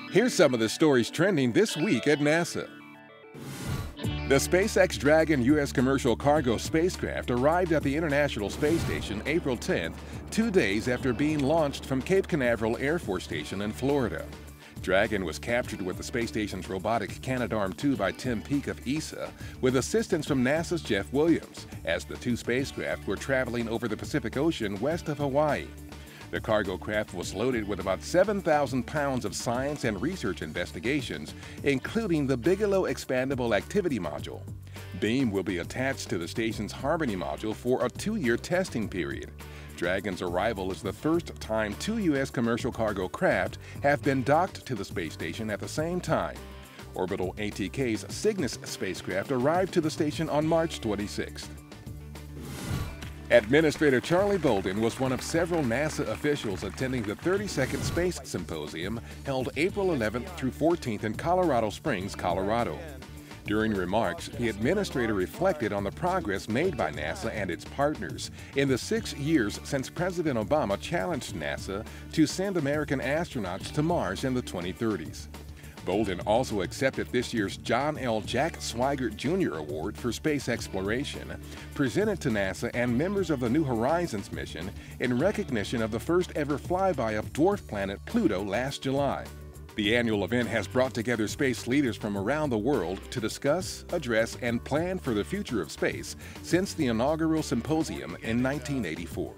Here's some of the stories trending this week at NASA. The SpaceX Dragon U.S. commercial cargo spacecraft arrived at the International Space Station April 10th, 2 days after being launched from Cape Canaveral Air Force Station in Florida. Dragon was captured with the space station's robotic Canadarm2 by Tim Peake of ESA, with assistance from NASA's Jeff Williams, as the two spacecraft were traveling over the Pacific Ocean west of Hawaii. The cargo craft was loaded with about 7,000 pounds of science and research investigations, including the Bigelow Expandable Activity Module. Beam will be attached to the station's Harmony module for a 2-year testing period. Dragon's arrival is the first time 2 U.S. commercial cargo craft have been docked to the space station at the same time. Orbital ATK's Cygnus spacecraft arrived to the station on March 26th. Administrator Charlie Bolden was one of several NASA officials attending the 32nd Space Symposium held April 11th through 14th in Colorado Springs, Colorado. During remarks, the administrator reflected on the progress made by NASA and its partners in the 6 years since President Obama challenged NASA to send American astronauts to Mars in the 2030s. Bolden also accepted this year's John L. Jack Swigert Jr. Award for Space Exploration, presented to NASA and members of the New Horizons mission in recognition of the first ever flyby of dwarf planet Pluto last July. The annual event has brought together space leaders from around the world to discuss, address, and plan for the future of space since the inaugural symposium in 1984.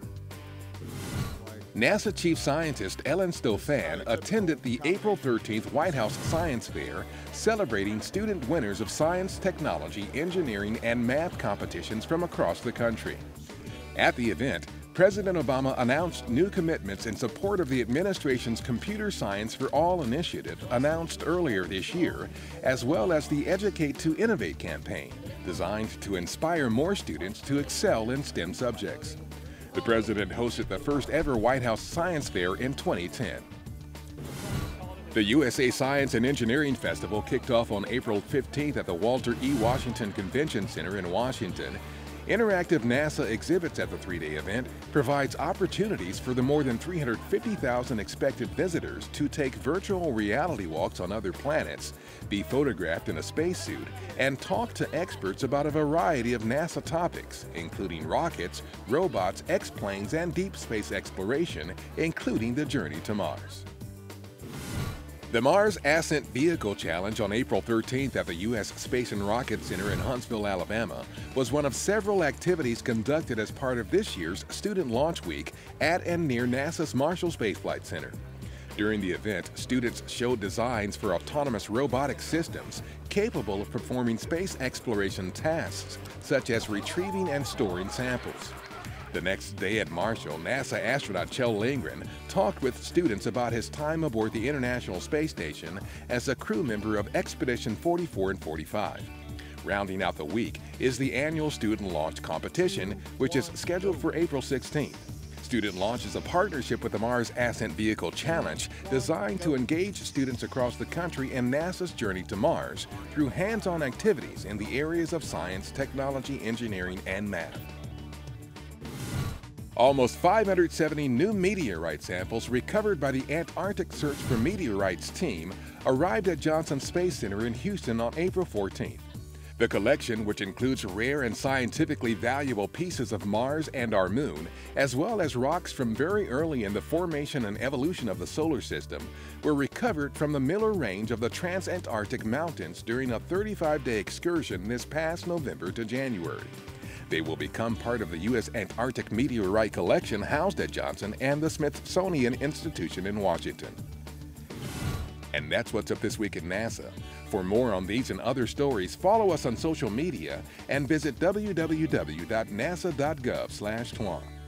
NASA Chief Scientist Ellen Stofan attended the April 13th White House Science Fair, celebrating student winners of science, technology, engineering, and math competitions from across the country. At the event, President Obama announced new commitments in support of the administration's Computer Science for All initiative announced earlier this year, as well as the Educate to Innovate campaign, designed to inspire more students to excel in STEM subjects. The president hosted the first ever White House Science Fair in 2010. The USA Science and Engineering Festival kicked off on April 15th at the Walter E. Washington Convention Center in Washington. Interactive NASA exhibits at the 3-day event provides opportunities for the more than 350,000 expected visitors to take virtual reality walks on other planets, be photographed in a spacesuit, and talk to experts about a variety of NASA topics, including rockets, robots, X-planes, and deep space exploration, including the journey to Mars. The Mars Ascent Vehicle Challenge on April 13th at the U.S. Space and Rocket Center in Huntsville, Alabama, was one of several activities conducted as part of this year's Student Launch Week at and near NASA's Marshall Space Flight Center. During the event, students showed designs for autonomous robotic systems capable of performing space exploration tasks, such as retrieving and storing samples. The next day at Marshall, NASA astronaut Kjell Lindgren talked with students about his time aboard the International Space Station as a crew member of Expedition 44 and 45. Rounding out the week is the annual Student Launch Competition, which is scheduled for April 16th. Student Launch is a partnership with the Mars Ascent Vehicle Challenge designed to engage students across the country in NASA's journey to Mars through hands-on activities in the areas of science, technology, engineering, and math. Almost 570 new meteorite samples recovered by the Antarctic Search for Meteorites team arrived at Johnson Space Center in Houston on April 14th. The collection, which includes rare and scientifically valuable pieces of Mars and our Moon, as well as rocks from very early in the formation and evolution of the solar system, were recovered from the Miller Range of the Transantarctic Mountains during a 35-day excursion this past November to January. They will become part of the U.S. Antarctic Meteorite Collection housed at Johnson and the Smithsonian Institution in Washington. And that's what's up this week at NASA. For more on these and other stories, follow us on social media and visit www.nasa.gov/twan.